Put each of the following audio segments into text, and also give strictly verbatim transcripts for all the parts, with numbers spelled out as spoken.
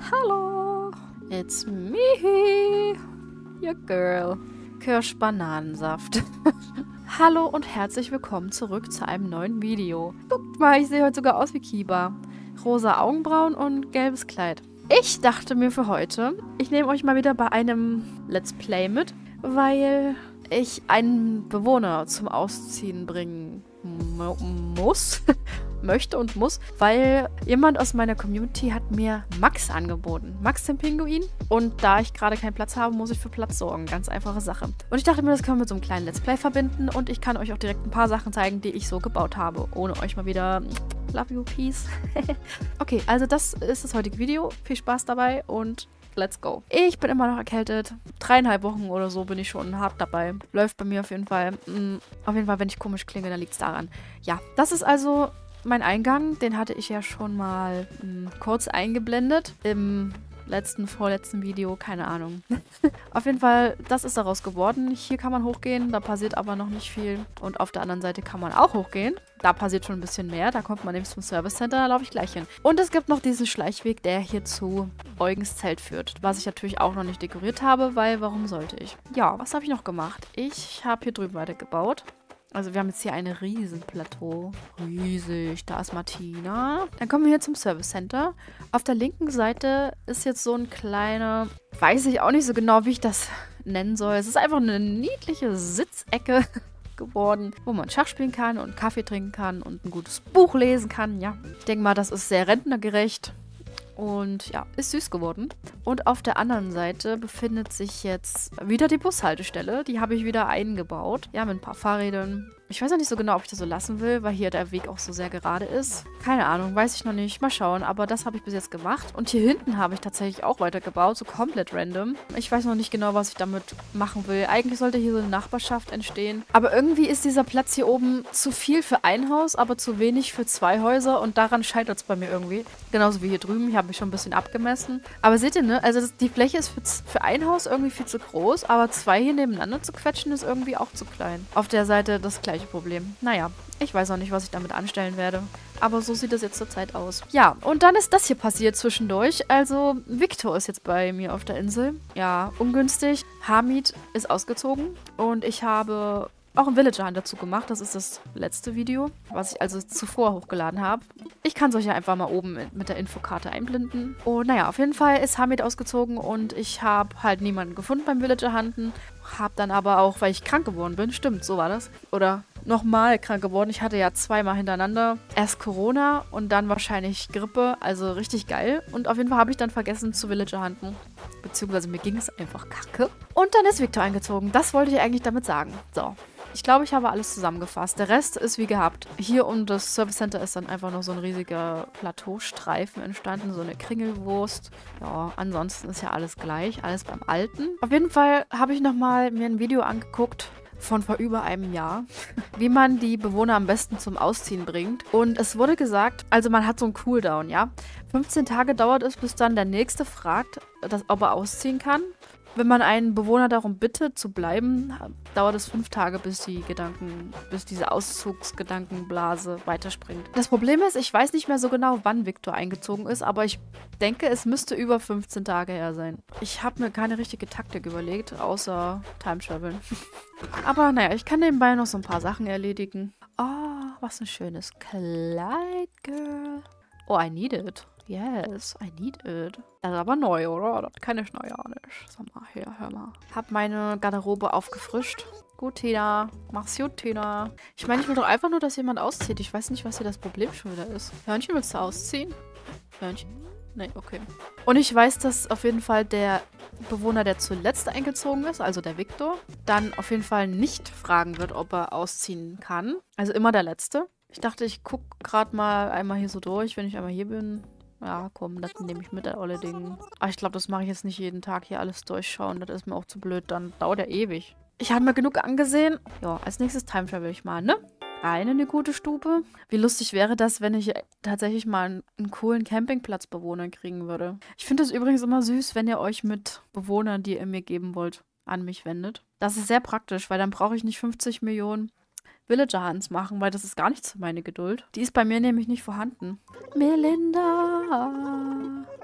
Hallo, it's me, your girl, Kirschbananensaft. Hallo und herzlich willkommen zurück zu einem neuen Video. Guckt mal, ich sehe heute sogar aus wie Kiba. Rosa Augenbrauen und gelbes Kleid. Ich dachte mir für heute, ich nehme euch mal wieder bei einem Let's Play mit, weil ich einen Bewohner zum Ausziehen bringen muss. möchte und muss, weil jemand aus meiner Community hat mir Max angeboten. Max den Pinguin. Und da ich gerade keinen Platz habe, muss ich für Platz sorgen. Ganz einfache Sache. Und ich dachte mir, das können wir mit so einem kleinen Let's Play verbinden und ich kann euch auch direkt ein paar Sachen zeigen, die ich so gebaut habe, ohne euch mal wieder love you, peace. Okay, also das ist das heutige Video. Viel Spaß dabei und let's go. Ich bin immer noch erkältet. Dreieinhalb Wochen oder so bin ich schon hart dabei. Läuft bei mir auf jeden Fall. Mm, auf jeden Fall, wenn ich komisch klinge, dann liegt es daran. Ja, das ist also mein Eingang. Den hatte ich ja schon mal mh, kurz eingeblendet. Im letzten, vorletzten Video. Keine Ahnung. Auf jeden Fall, das ist daraus geworden. Hier kann man hochgehen. Da passiert aber noch nicht viel. Und auf der anderen Seite kann man auch hochgehen. Da passiert schon ein bisschen mehr. Da kommt man nämlich zum Service Center. Da laufe ich gleich hin. Und es gibt noch diesen Schleichweg, der hier zu Eugens Zelt führt. Was ich natürlich auch noch nicht dekoriert habe, weil warum sollte ich? Ja, was habe ich noch gemacht? Ich habe hier drüben weitergebaut. Also wir haben jetzt hier ein Riesenplateau. Riesig. Da ist Martina. Dann kommen wir hier zum Service Center. Auf der linken Seite ist jetzt so ein kleiner, weiß ich auch nicht so genau, wie ich das nennen soll. Es ist einfach eine niedliche Sitzecke geworden, wo man Schach spielen kann und Kaffee trinken kann und ein gutes Buch lesen kann. Ja, ich denke mal, das ist sehr rentnergerecht. Und ja, ist süß geworden. Und auf der anderen Seite befindet sich jetzt wieder die Bushaltestelle. Die habe ich wieder eingebaut. Ja, mit ein paar Fahrrädern. Ich weiß noch nicht so genau, ob ich das so lassen will, weil hier der Weg auch so sehr gerade ist. Keine Ahnung, weiß ich noch nicht. Mal schauen. Aber das habe ich bis jetzt gemacht. Und hier hinten habe ich tatsächlich auch weitergebaut. So komplett random. Ich weiß noch nicht genau, was ich damit machen will. Eigentlich sollte hier so eine Nachbarschaft entstehen. Aber irgendwie ist dieser Platz hier oben zu viel für ein Haus, aber zu wenig für zwei Häuser. Und daran scheitert es bei mir irgendwie. Genauso wie hier drüben. Ich habe mich schon ein bisschen abgemessen. Aber seht ihr, ne? Also das, die Fläche ist für, für ein Haus irgendwie viel zu groß. Aber zwei hier nebeneinander zu quetschen ist irgendwie auch zu klein. Auf der Seite das gleiche Problem. Naja, ich weiß auch nicht, was ich damit anstellen werde. Aber so sieht das jetzt zurzeit aus. Ja, und dann ist das hier passiert zwischendurch. Also, Victor ist jetzt bei mir auf der Insel. Ja, ungünstig. Hamid ist ausgezogen. Und ich habe auch einen Villager Hunt dazu gemacht. Das ist das letzte Video, was ich also zuvor hochgeladen habe. Ich kann es euch ja einfach mal oben mit der Infokarte einblenden. Und naja, auf jeden Fall ist Hamid ausgezogen und ich habe halt niemanden gefunden beim Villager Hunten. Hab dann aber auch, weil ich krank geworden bin, stimmt, so war das. Oder nochmal krank geworden. Ich hatte ja zweimal hintereinander erst Corona und dann wahrscheinlich Grippe. Also richtig geil. Und auf jeden Fall habe ich dann vergessen zu Villager Hunten. Beziehungsweise mir ging es einfach kacke. Und dann ist Victor eingezogen. Das wollte ich eigentlich damit sagen. So. Ich glaube, ich habe alles zusammengefasst. Der Rest ist wie gehabt. Hier um das Service Center ist dann einfach noch so ein riesiger Plateaustreifen entstanden. So eine Kringelwurst. Ja, ansonsten ist ja alles gleich. Alles beim Alten. Auf jeden Fall habe ich nochmal mir ein Video angeguckt von vor über einem Jahr, wie man die Bewohner am besten zum Ausziehen bringt. Und es wurde gesagt, also man hat so einen Cooldown, ja. fünfzehn Tage dauert es, bis dann der Nächste fragt, dass, ob er ausziehen kann. Wenn man einen Bewohner darum bittet, zu bleiben, dauert es fünf Tage, bis die Gedanken, bis diese Auszugsgedankenblase weiterspringt. Das Problem ist, ich weiß nicht mehr so genau, wann Victor eingezogen ist, aber ich denke, es müsste über fünfzehn Tage her sein. Ich habe mir keine richtige Taktik überlegt, außer Time Traveln. Aber naja, ich kann nebenbei noch so ein paar Sachen erledigen. Oh, was ein schönes Kleid, Girl. Oh, I need it. Yes, I need it. Das ist aber neu, oder? Das kenne ich noch ja nicht. Sag mal, hier, hör mal. Hab meine Garderobe aufgefrischt. Gut, Tina. Mach's gut, Tina. Ich meine, ich will doch einfach nur, dass jemand auszieht. Ich weiß nicht, was hier das Problem schon wieder ist. Hörnchen, willst du ausziehen? Hörnchen? Nee, okay. Und ich weiß, dass auf jeden Fall der Bewohner, der zuletzt eingezogen ist, also der Victor, dann auf jeden Fall nicht fragen wird, ob er ausziehen kann. Also immer der Letzte. Ich dachte, ich gucke gerade mal einmal hier so durch, wenn ich einmal hier bin. Ja, komm, das nehme ich mit, das olle Ding. Aber ich glaube, das mache ich jetzt nicht jeden Tag hier alles durchschauen. Das ist mir auch zu blöd. Dann dauert er ewig. Ich habe mir genug angesehen. Ja, als nächstes Time Travel ich mal, ne? Rein in eine gute Stube. Wie lustig wäre das, wenn ich tatsächlich mal einen, einen coolen Campingplatzbewohner kriegen würde. Ich finde es übrigens immer süß, wenn ihr euch mit Bewohnern, die ihr mir geben wollt, an mich wendet. Das ist sehr praktisch, weil dann brauche ich nicht fünfzig Millionen Villager Hunts machen, weil das ist gar nichts für meine Geduld. Die ist bei mir nämlich nicht vorhanden. Melinda.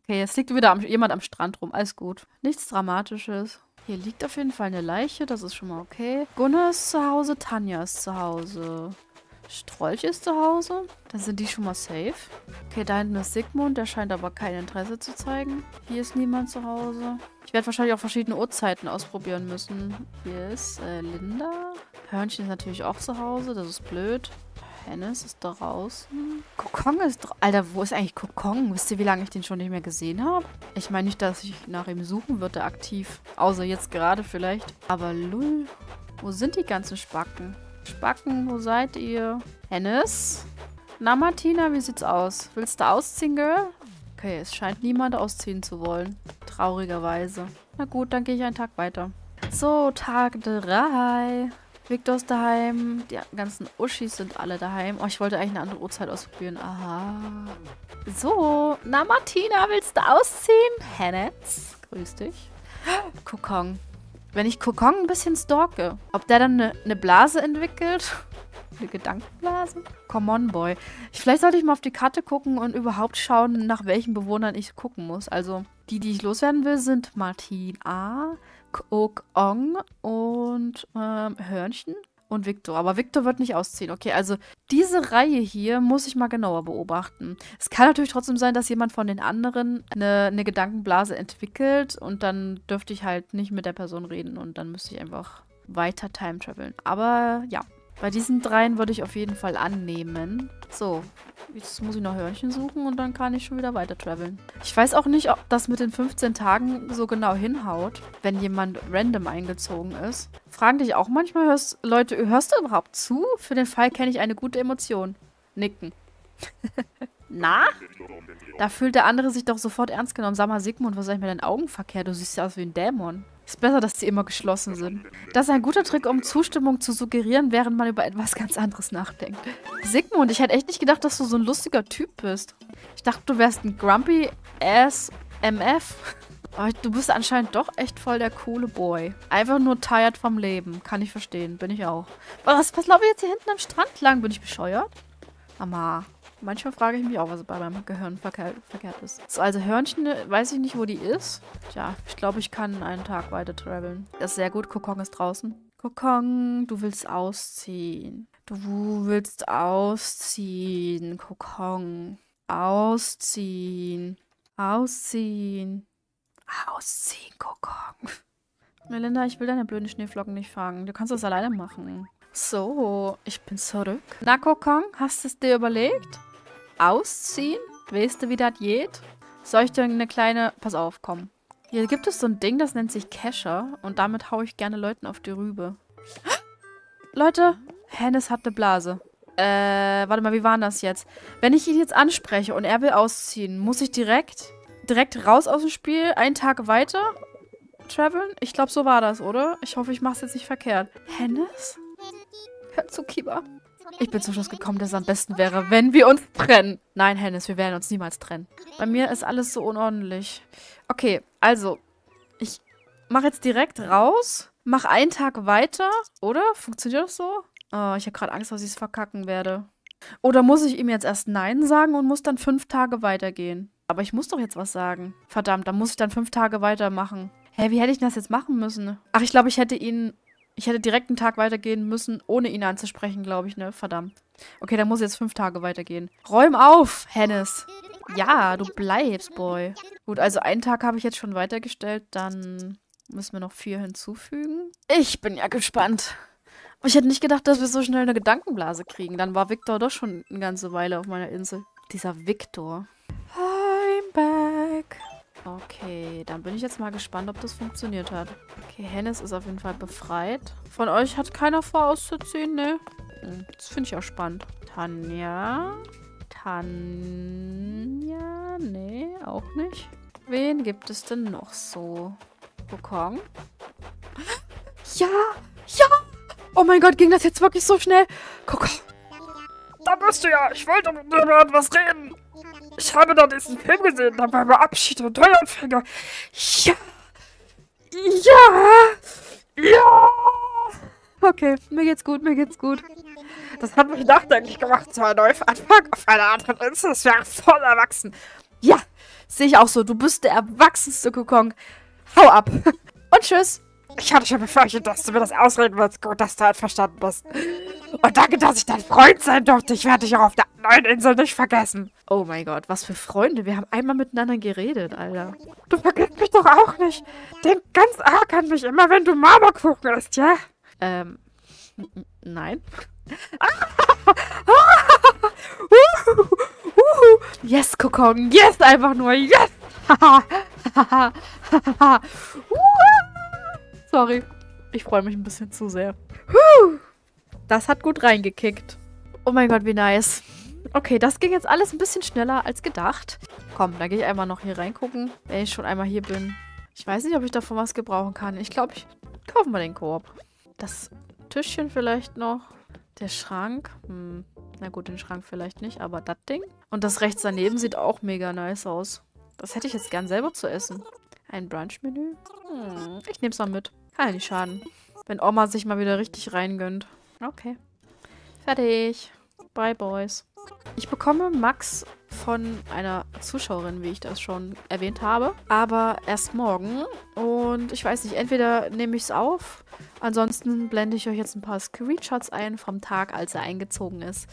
Okay, jetzt liegt wieder am, jemand am Strand rum. Alles gut. Nichts Dramatisches. Hier liegt auf jeden Fall eine Leiche. Das ist schon mal okay. Gunnar ist zu Hause. Tanja ist zu Hause. Strolch ist zu Hause. Dann sind die schon mal safe. Okay, da hinten ist Sigmund. Der scheint aber kein Interesse zu zeigen. Hier ist niemand zu Hause. Ich werde wahrscheinlich auch verschiedene Uhrzeiten ausprobieren müssen. Hier ist äh, Linda. Hörnchen ist natürlich auch zu Hause. Das ist blöd. Hennes ist da draußen. Kokong ist draußen. Alter, wo ist eigentlich Kokong? Wisst ihr, wie lange ich den schon nicht mehr gesehen habe? Ich meine nicht, dass ich nach ihm suchen würde aktiv. Außer jetzt gerade vielleicht. Aber lull. Wo sind die ganzen Spacken? Spacken, wo seid ihr? Hennes? Na, Martina, wie sieht's aus? Willst du ausziehen, Girl? Okay, es scheint niemand ausziehen zu wollen. Traurigerweise. Na gut, dann gehe ich einen Tag weiter. So, Tag drei. Victor ist daheim. Die ganzen Uschis sind alle daheim. Oh, ich wollte eigentlich eine andere Uhrzeit ausprobieren. Aha. So. Na, Martina, willst du ausziehen? Hennes, grüß dich. Kokong. Wenn ich Kokong ein bisschen stalke, ob der dann eine, eine Blase entwickelt? Eine Gedankenblase? Come on, boy. Ich, vielleicht sollte ich mal auf die Karte gucken und überhaupt schauen, nach welchen Bewohnern ich gucken muss. Also, die, die ich loswerden will, sind Martina, Kokong und ähm, Hörnchen und Victor. Aber Victor wird nicht ausziehen. Okay, also diese Reihe hier muss ich mal genauer beobachten. Es kann natürlich trotzdem sein, dass jemand von den anderen eine, eine Gedankenblase entwickelt und dann dürfte ich halt nicht mit der Person reden und dann müsste ich einfach weiter time traveln. Aber ja, bei diesen dreien würde ich auf jeden Fall annehmen. So, jetzt muss ich noch Hörnchen suchen und dann kann ich schon wieder weiter traveln. Ich weiß auch nicht, ob das mit den fünfzehn Tagen so genau hinhaut, wenn jemand random eingezogen ist. Fragen dich auch manchmal, hörst, Leute, hörst du überhaupt zu? Für den Fall kenne ich eine gute Emotion. Nicken. Na? Da fühlt der andere sich doch sofort ernst genommen. Sag mal, Sigmund, was ist eigentlich mit deinen Augen verkehrt? Du siehst ja aus wie ein Dämon. Ist besser, dass die immer geschlossen sind. Das ist ein guter Trick, um Zustimmung zu suggerieren, während man über etwas ganz anderes nachdenkt. Sigmund, ich hätte echt nicht gedacht, dass du so ein lustiger Typ bist. Ich dachte, du wärst ein Grumpy Ass M F. Aber du bist anscheinend doch echt voll der coole Boy. Einfach nur tired vom Leben. Kann ich verstehen. Bin ich auch. Was, was laufe ich jetzt hier hinten am Strand lang? Bin ich bescheuert? Mama. Manchmal frage ich mich auch, was bei meinem Gehirn verkehrt, verkehrt ist. So, also Hörnchen, weiß ich nicht, wo die ist. Tja, ich glaube, ich kann einen Tag weiter traveln. Das ist sehr gut. Kokong ist draußen. Kokong, du willst ausziehen. Du willst ausziehen. Kokong. Ausziehen. Ausziehen. Ausziehen, Kokong. Melinda, ich will deine blöden Schneeflocken nicht fangen. Du kannst das alleine machen. So, ich bin zurück. Na, Kokong, hast du es dir überlegt? Ausziehen? Weißt du, wie das geht? Soll ich dir eine kleine... Pass auf, komm. Hier gibt es so ein Ding, das nennt sich Kescher. Und damit haue ich gerne Leuten auf die Rübe. Leute, Hennes hat eine Blase. Äh, warte mal, wie war denn das jetzt? Wenn ich ihn jetzt anspreche und er will ausziehen, muss ich direkt, direkt raus aus dem Spiel, einen Tag weiter traveln? Ich glaube, so war das, oder? Ich hoffe, ich mache es jetzt nicht verkehrt. Hennes? Hör zu, Kiba. Ich bin zum Schluss gekommen, dass es am besten wäre, wenn wir uns trennen. Nein, Hennes, wir werden uns niemals trennen. Bei mir ist alles so unordentlich. Okay, also, ich mache jetzt direkt raus, mache einen Tag weiter, oder? Funktioniert das so? Oh, ich habe gerade Angst, dass ich es verkacken werde. Oder muss ich ihm jetzt erst Nein sagen und muss dann fünf Tage weitergehen? Aber ich muss doch jetzt was sagen. Verdammt, dann muss ich dann fünf Tage weitermachen. Hä, wie hätte ich das jetzt machen müssen? Ach, ich glaube, ich hätte ihn... Ich hätte direkt einen Tag weitergehen müssen, ohne ihn anzusprechen, glaube ich, ne? Verdammt. Okay, dann muss ich jetzt fünf Tage weitergehen. Räum auf, Hennes. Ja, du bleibst, Boy. Gut, also einen Tag habe ich jetzt schon weitergestellt. Dann müssen wir noch vier hinzufügen. Ich bin ja gespannt. Ich hätte nicht gedacht, dass wir so schnell eine Gedankenblase kriegen. Dann war Victor doch schon eine ganze Weile auf meiner Insel. Dieser Victor. I'm back. Okay, dann bin ich jetzt mal gespannt, ob das funktioniert hat. Okay, Hennes ist auf jeden Fall befreit. Von euch hat keiner vor, auszuziehen, ne? Das finde ich auch spannend. Tanja? Tanja? Nee, auch nicht. Wen gibt es denn noch so? Kokong? Ja! Ja! Oh mein Gott, ging das jetzt wirklich so schnell? Kokong! Da bist du ja! Ich wollte mit dir über etwas reden! Ich habe da diesen Film gesehen, da war über Abschied und Neuanfänger. Ja! Ja! Ja! Okay, mir geht's gut, mir geht's gut. Das hat mich nachdenklich gemacht, so ein Neuanfang auf einer anderen Insel. Das wäre voll erwachsen. Ja! Sehe ich auch so. Du bist der erwachsenste Kokon. Hau ab. Und tschüss. Ich hatte schon befürchtet, dass du mir das ausreden willst. Gut, dass du halt verstanden bist. Und danke, dass ich dein Freund sein durfte. Ich werde dich auch auf der neuen Insel nicht vergessen. Oh mein Gott, was für Freunde. Wir haben einmal miteinander geredet, Alter. Du vergisst mich doch auch nicht. Denk ganz arg an mich, immer wenn du Marmorkuchen isst, ja? Ähm, nein. Yes, Kokon. Yes, einfach nur. Yes. Sorry. Ich freue mich ein bisschen zu sehr. Das hat gut reingekickt. Oh mein Gott, wie nice. Okay, das ging jetzt alles ein bisschen schneller als gedacht. Komm, da gehe ich einmal noch hier reingucken, wenn ich schon einmal hier bin. Ich weiß nicht, ob ich davon was gebrauchen kann. Ich glaube, ich kaufe mal den Korb. Das Tischchen vielleicht noch. Der Schrank. Hm, na gut, den Schrank vielleicht nicht, aber das Ding. Und das rechts daneben sieht auch mega nice aus. Das hätte ich jetzt gern selber zu essen. Ein Brunch-Menü. Hm, ich nehme es mal mit. Kann ja nicht schaden. Wenn Oma sich mal wieder richtig reingönnt. Okay. Fertig. Bye, Boys. Ich bekomme Max von einer Zuschauerin, wie ich das schon erwähnt habe. Aber erst morgen. Und ich weiß nicht, entweder nehme ich es auf. Ansonsten blende ich euch jetzt ein paar Screenshots ein vom Tag, als er eingezogen ist.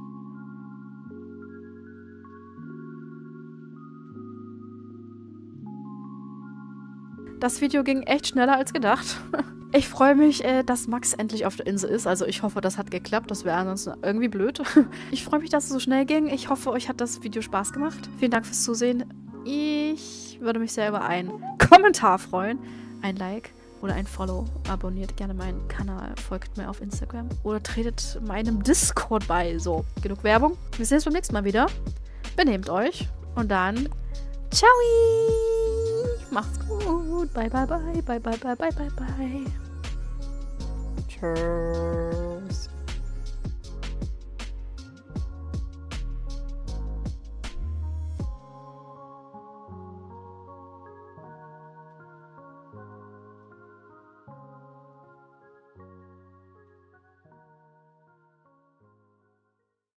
Das Video ging echt schneller als gedacht. Ich freue mich, äh, dass Max endlich auf der Insel ist. Also ich hoffe, das hat geklappt. Das wäre ansonsten irgendwie blöd. Ich freue mich, dass es so schnell ging. Ich hoffe, euch hat das Video Spaß gemacht. Vielen Dank fürs Zusehen. Ich würde mich sehr über einen Kommentar freuen. Ein Like oder ein Follow. Abonniert gerne meinen Kanal. Folgt mir auf Instagram. Oder tretet meinem Discord bei. So, genug Werbung. Wir sehen uns beim nächsten Mal wieder. Benehmt euch. Und dann ciao! Macht's gut. Bye, bye, bye. Bye, bye, bye, bye, bye, bye. Tschüss.